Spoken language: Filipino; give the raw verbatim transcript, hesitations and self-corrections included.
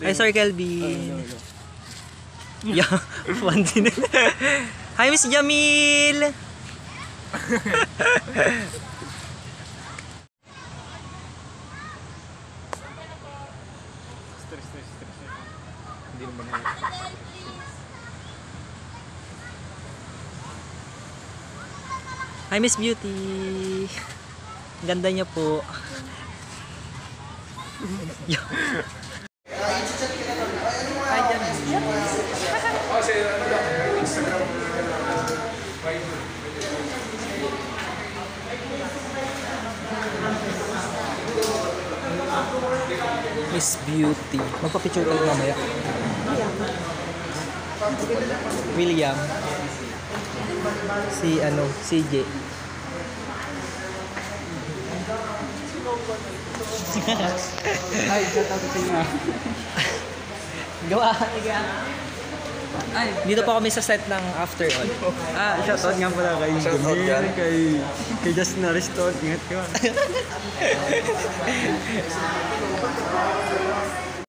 Ay, sorry, Kelvin. Oh, no, no. Yeah, fun din. Hi, Miss Jamil! Stress, stress, stress. Hindi naman na. Hi, Miss Beauty! Ganda niya po. Yeah. Hi, Jamil! Miss Beauty. Magpa-picture ka mamaya. William. Si ano, C J. Ay, shout out sa inyo. Gawa. Ay, dito pa kami sa set ng After All. Ah, shout out nga pala kay Jamil, kay kay Justin Ariston. Ingat ka.